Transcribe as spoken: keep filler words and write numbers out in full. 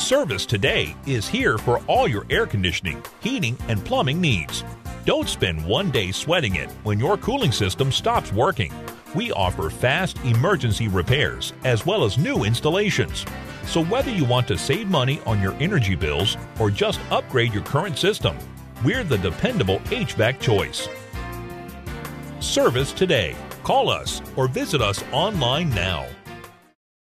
Service Today is here for all your air conditioning, heating, and plumbing needs. Don't spend one day sweating it when your cooling system stops working. We offer fast emergency repairs as well as new installations. So whether you want to save money on your energy bills or just upgrade your current system, we're the dependable H V A C choice. Service Today. Call us or visit us online now.